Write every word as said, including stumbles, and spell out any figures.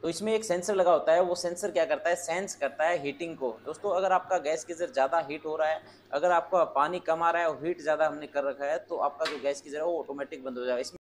तो इसमें एक सेंसर लगा होता है, वो सेंसर क्या करता है, सेंस करता है हीटिंग को। दोस्तों अगर आपका गैस गीजर ज़्यादा हीट हो रहा है, अगर आपका पानी कम आ रहा है और हीट ज़्यादा हमने कर रखा है, तो आपका जो गैस गीजर है वो ऑटोमेटिक बंद हो जाएगा। इसमें